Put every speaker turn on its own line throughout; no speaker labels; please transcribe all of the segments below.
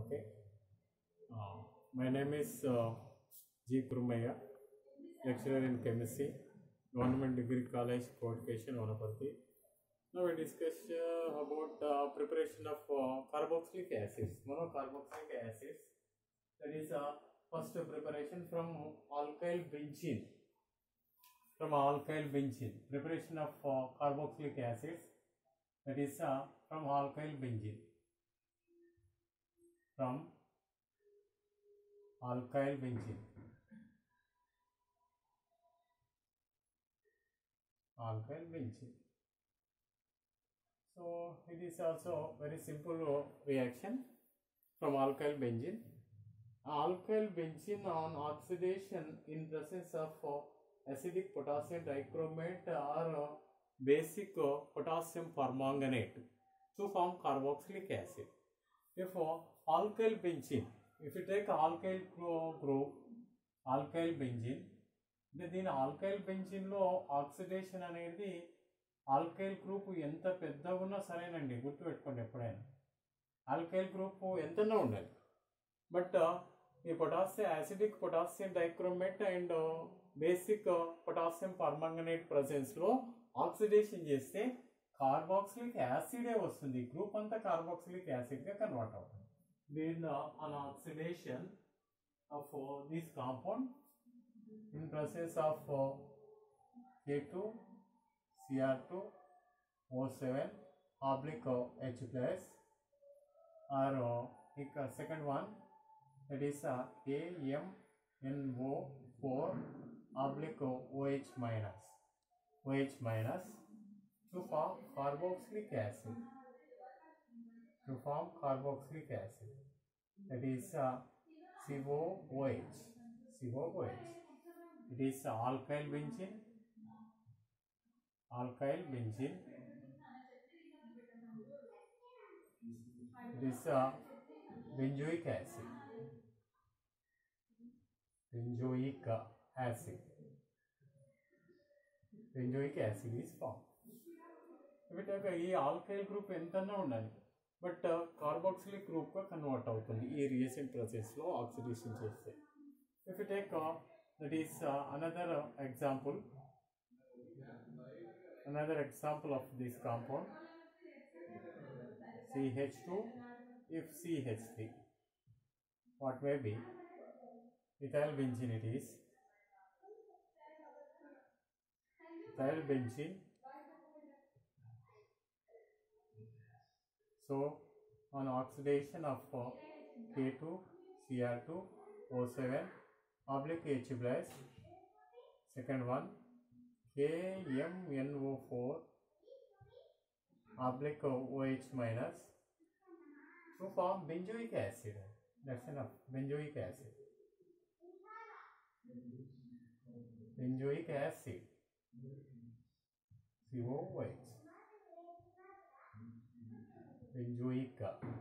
Okay. My name is G. Kurumaya, lecturer in chemistry, Government Degree College, Qualification, Vanapati. Now we discuss about preparation of carboxylic acids, monocarboxylic acids. That is first preparation from alkyl benzene. From alkyl benzene, preparation of carboxylic acids. That is from alkyl benzene. From alkyl benzene. Alkyl benzene. So it is also very simple reaction from alkyl benzene. Alkyl benzene on oxidation in presence of acidic potassium dichromate or basic potassium permanganate to form carboxylic acid. Therefore, alkyl benzene, if you take alkyl group, alkyl benzene, దీని alkyl బెంజీన్లో oxidation అనేది alkyl group ఎంత పెద్దగా ఉన్నా సరేనండి, గుర్తుపెట్టుకోండి ఎప్పుడైనా alkyl group ఎంతన్నా ఉండాలి. బట్ ఈ potassium acidic potassium dichromate and basic potassium permanganate ప్రజెన్స్లో ఆక్సిడేషన్ చేస్తే కార్బాక్సిలిక్ యాసిడే వస్తుంది. గ్రూప్ అంతా కార్బాక్సిలిక్ యాసిడ్గా కన్వర్ట్ అవుతుంది. దీని on oxidation of this compound in process of K2 Cr2 O7 oblique H plus or second one, that is KMNO4 oblique OH minus to form carboxylic acid. That is COOH. It is alkyl benzene. It is benzoic acid. Benzoic acid is formed. ఈ alkyl group ఎంతన్నా ఉండాలి, but carboxylic గ్రూప్గా convert అవుతుంది ఈ రియేషన్ ప్రాసెస్లో oxidation చేస్తే. If you take that is another example of this compound, CH2 if CH3, what may be ethyl benzene. It is ethyl benzene. So on oxidation of K2 Cr2 O7 oblique H plus, second one KMNO4 oblique OH minus to form benzoic acid. That's enough. Benzoic acid. Benzoic acid. COOH. Benzoic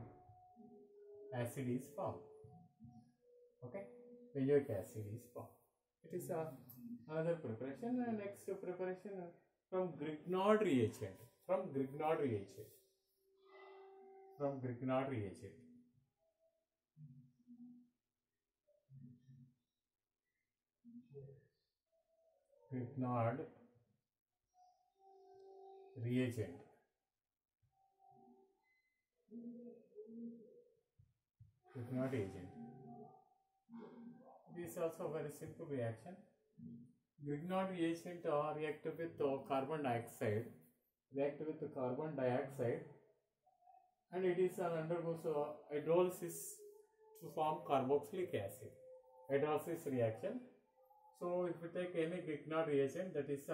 acid is formed. Okay. Benzoic acid is formed. It is another preparation. Next preparation from Grignard reagent. Grignard reagent. This is also a very simple reaction. Grignard reagent react with carbon dioxide. And it is undergoes hydrolysis to form carboxylic acid. Hydrolysis reaction. So if we take any Grignard reagent, that is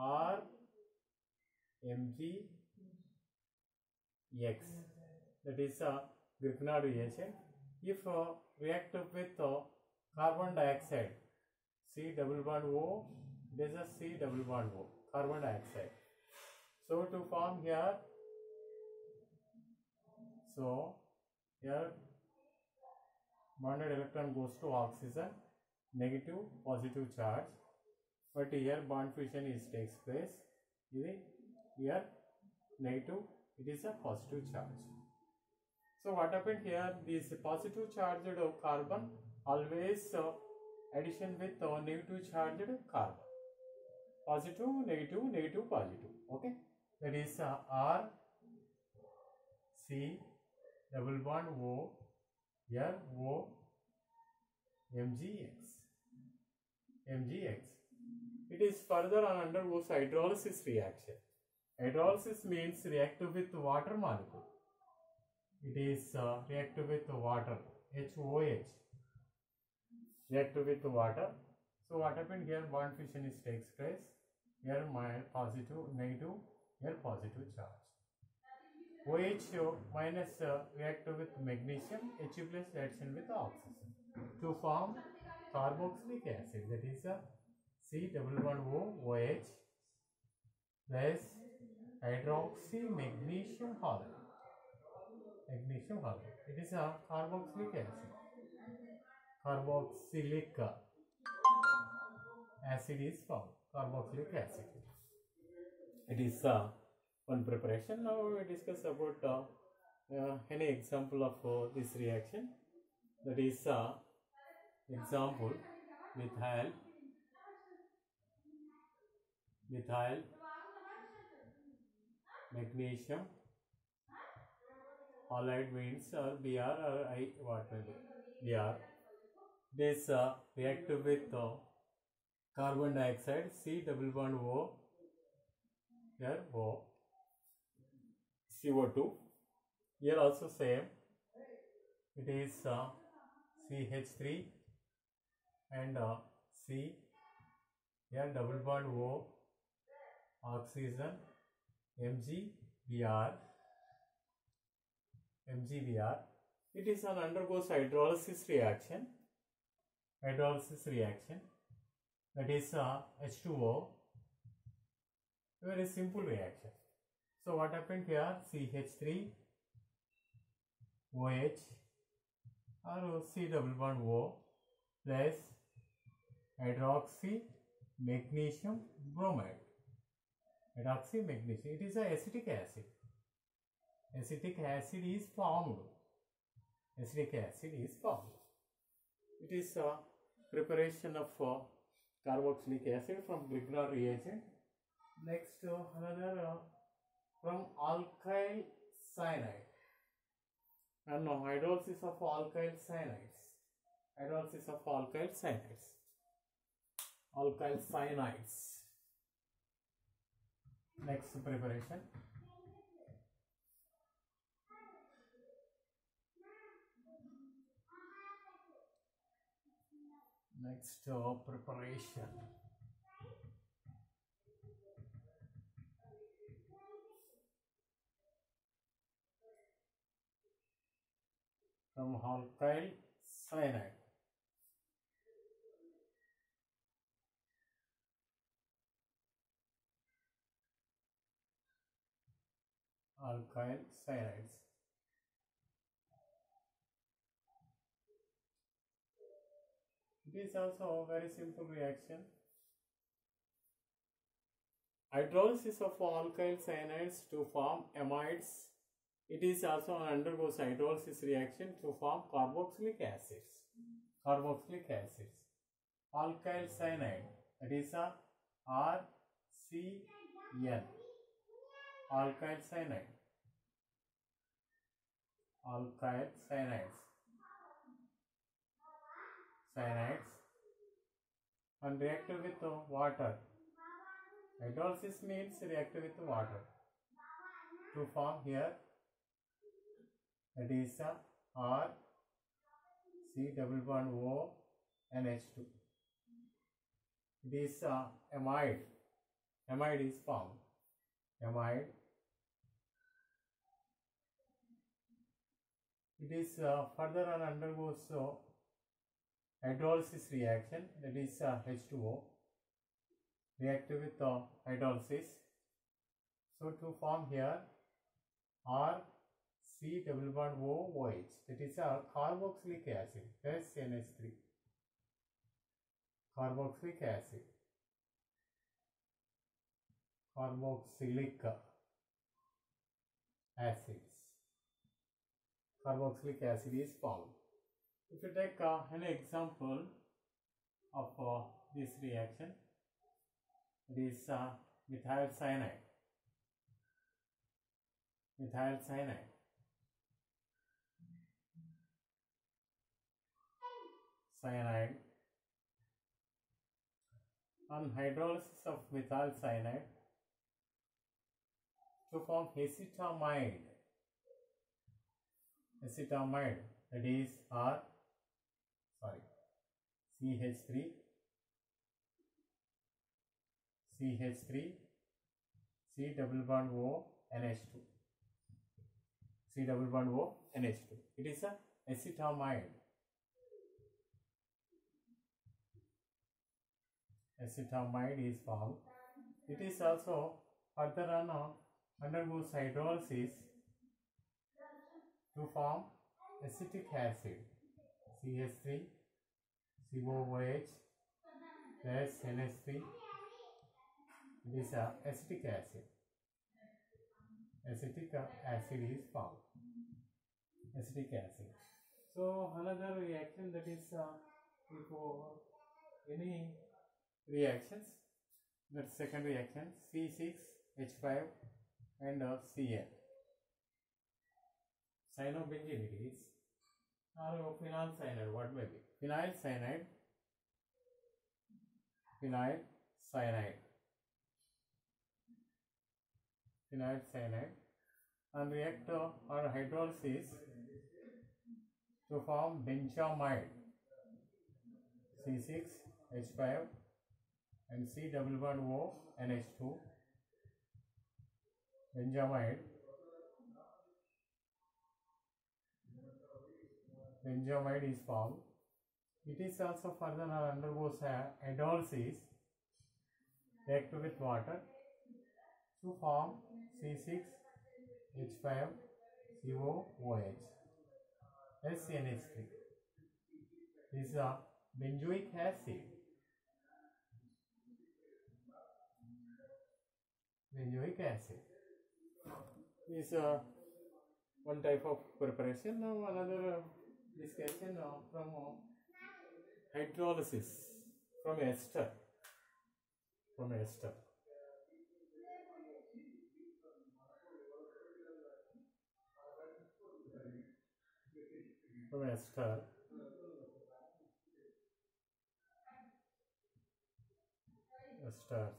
RMgX. That is Grignard reagent. If react with carbon dioxide, C double bond O, this is C double bond O, carbon dioxide. So to form here, here bonded electron goes to oxygen, negative positive charge, but here bond fusion takes place. Here negative, it is a positive charge. So what happened here? This positive charged carbon always addition with negative charged carbon. Positive, negative, negative, positive. Okay, that is R C double bond O here O MgX. It is further on undergoes hydrolysis reaction. Hydrolysis means reactive with water molecule. It is reactive with water, HOH. Reactive with water. So what happened here? Bond fission is takes place. Here positive, negative, here positive charge. OH minus reactive with magnesium, H plus reaction with oxygen to form carboxylic acid. That is C double bond O OH plus hydroxy magnesium halide. It is a carboxylic acid. Carboxylic acid is formed. Carboxylic acid. It is one preparation. Now we discuss about any example of this reaction. That is example methyl magnesium halide means Br or I what will be Br. This reactive with carbon dioxide C double bond O here O CO2 here also same. It is CH3 and C here double bond O oxygen MgBr. It is an undergoes hydrolysis reaction. That is H2O. Very simple reaction. So what happened here? CH3 OH or C double bond O plus hydroxy magnesium bromide. Hydroxy magnesium. It is a acetic acid. Acetic acid is formed. It is a preparation of carboxylic acid from Grignard reagent. Next, another from alkyl cyanide. And now hydrolysis of alkyl cyanides. Next preparation. From alkyl cyanide. Alkyl cyanides. It is also a very simple reaction. Hydrolysis of alkyl cyanides to form amides. It is also undergoes hydrolysis reaction to form carboxylic acids. Alkyl cyanide, that is a RCN. Alkyl cyanides and reactive with water. Hydrolysis means reactive with water to form here, that is R C double bond O and H2. It is amide. Amide is formed. It is further on undergoes hydrolysis reaction, that is H2O reactive with hydrolysis. So to form here R C double bond O OH, that is a carboxylic acid plus NH3. Carboxylic acids. carboxylic acid is formed. If you take an example of this reaction, it is methyl cyanide. Methyl cyanide. Cyanide. On hydrolysis of methyl cyanide to form acetamide. Acetamide, that is CH3, C double bond O NH2, C double bond O NH2. It is a acetamide. Acetamide is formed. It is also further on undergoes hydrolysis to form acetic acid, CH3, COOH plus NH3. It is acetic acid. Acetic acid is formed. Acetic acid. So another reaction, that is before any reactions, that second reaction, C6H5 and Cl. Cyanobenzene it is, or phenyl cyanide, what may be? Phenyl cyanide, phenyl cyanide, phenyl cyanide, and react on hydrolysis to form benzamide, C6H5 and C double bond O NH2, benzamide. Benzamide is formed. It is also further undergoes hydrolysis react with water to form C6H5 COOH plus NH3. This is a benzoic acid. Benzoic acid is one type of preparation. Now another discussion from hydrolysis from ester. From ester. From ester. Esters.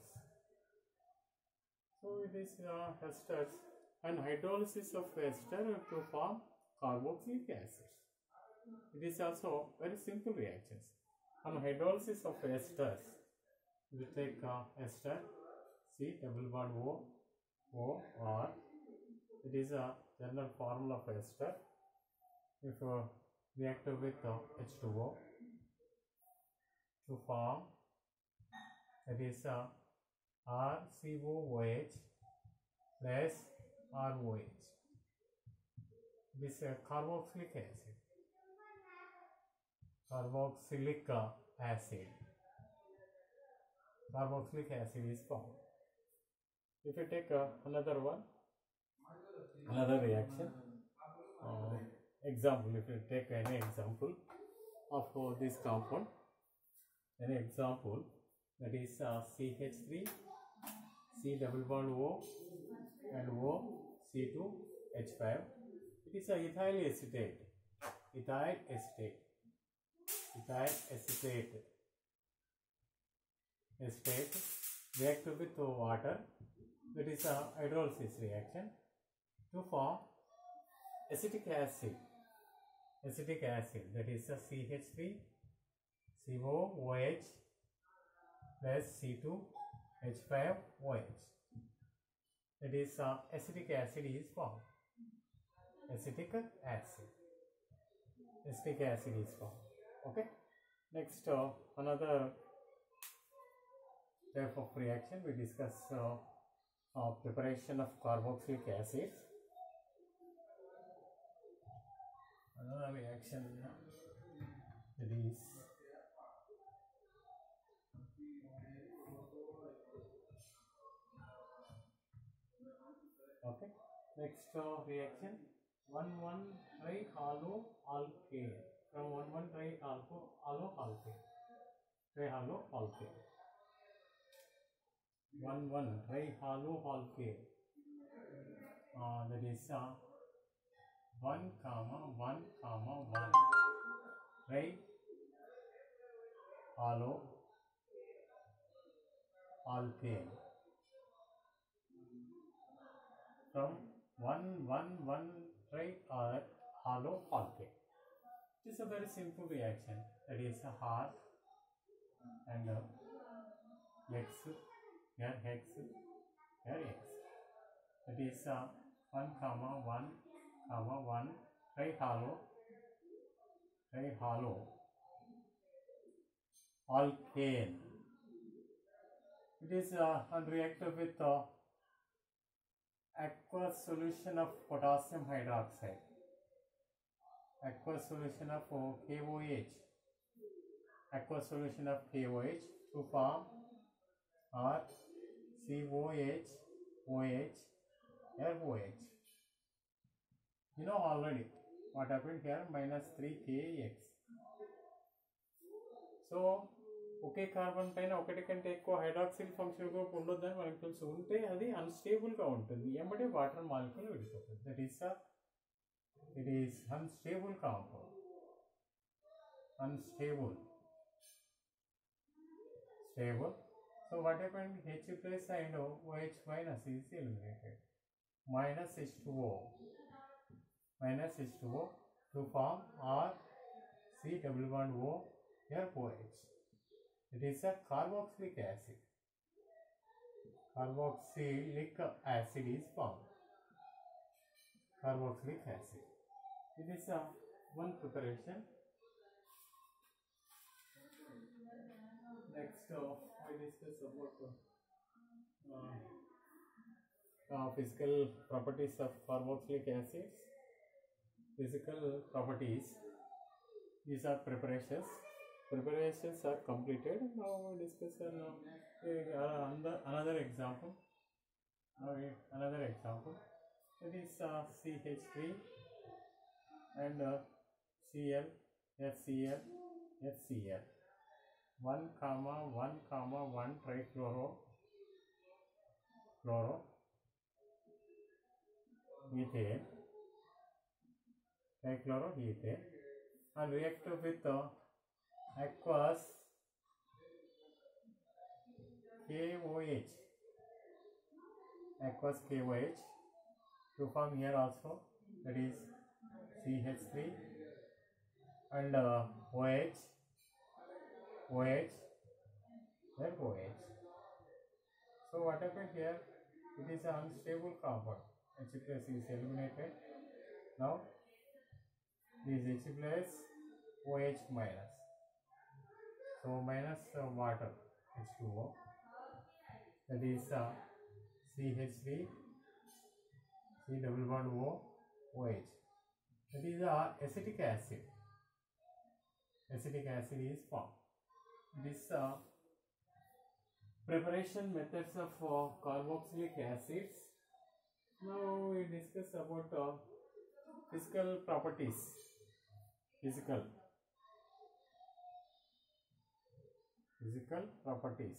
So it is esters and hydrolysis of ester to form carboxylic acid. It is also very simple reactions. On hydrolysis of esters, we take ester, C double bond O, or it is a general formula of ester. If react with H2O to form, that is RCOOH plus ROH. This is carboxylic acid. Carboxylic acid. Carboxylic acid is formed. If you take another one, another reaction, example, if you take any example of this compound, any example, that is CH3, C double bond O and O, C2H5. It is a ethyl acetate. Ethyl acetate. Ethyl acetate. Acetate react with water. That is a hydrolysis reaction to form acetic acid. Acetic acid, that is a CH3, COOH plus C2H5OH. That is acetic acid is formed. Acetic acid. Acetic acid is formed. Okay. Next, another type of reaction we discuss preparation of carboxylic acid. Another reaction, that is okay. Next reaction, 1,1 trihalo alkane. From 1,1 trihalo alkane. Trihalo alkane. 1,1 trihalo alkane. That is 1, 1, 1 trihalo alkane. From 1,1,1 trihalo alkane. It is a very simple reaction. That is a R and X, here X, here X. That is 1, 1, 1 trihalo alkane. It is reacted with aqueous solution of potassium hydroxide, aqueous solution of KOH, aqueous solution of KOH to form COH, OH, FOH. You know already what happened here, minus 3KX. So ఒకే carbon పైన ఒకటి కంటే ఎక్కువ hydroxyl function group ఉండొద్దని మనకు తెలుసు. ఉంటే అది అన్స్టేబుల్గా ఉంటుంది, ఏమంటే వాటర్ మాలిక్యూల్ విడిపోతుంది. That it is unstable compound. Unstable. Stable. So what happened? H plus and OH minus is eliminated. Minus H2O. Minus H2O to form C double bond O here OH. It is a carboxylic acid. Carboxylic acid is formed. Carboxylic acid. It is one preparation. Next, we discuss about physical properties of carboxylic acids. Physical properties. These are preparations. Preparations are completed. Now we discuss another example. Another example. It is CH3 and Cl, FCl, FCl. 1, 1 trichloro ethane, trichloroethane, and react with aqueous KOH, aqueous KOH to form here also, that is CH3 and OH, then OH. So what happened here? It is an unstable compound. H plus is eliminated. Now this H plus OH minus. So minus water H2O. That is CH3, C double bond O, OH. That is acetic acid. Acetic acid is formed. This preparation methods of carboxylic acids. Now we discuss about physical properties. Physical properties.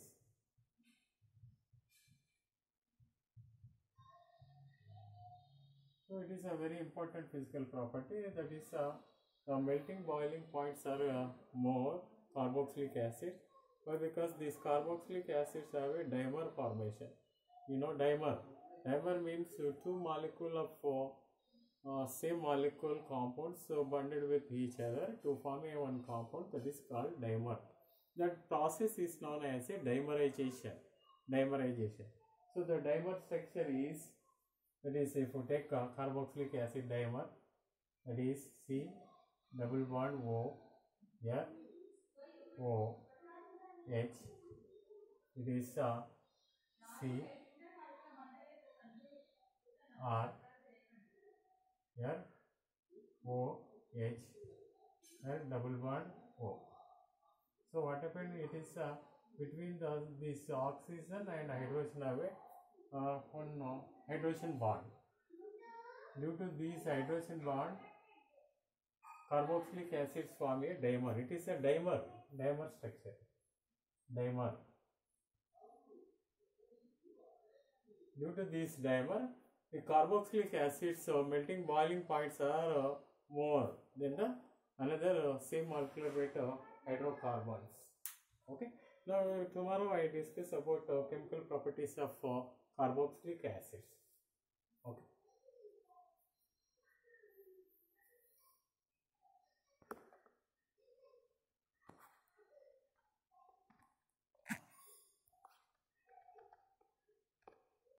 So it is a very important physical property, that is the melting boiling points are more carboxylic acid, but because these carboxylic acids have a dimer formation. You know dimer means two molecules of same molecule compounds bonded with each other to form a one compound, that is called dimer. That process is known as a dimerization. So the dimer structure is, that is, if you take carboxylic acid dimer, that is C double bond O, here O H, it is C R, here O H, and double bond O. So what happened? It is between this oxygen and hydrogen have a one hydrogen bond. Due to these hydrogen bond, carboxylic acids form a dimer. It is a dimer structure. Dimer. Due to this dimer, the carboxylic acids melting boiling points are more than the another same molecular weight hydrocarbons. Okay. Now tomorrow I discuss about chemical properties of carboxylic acids.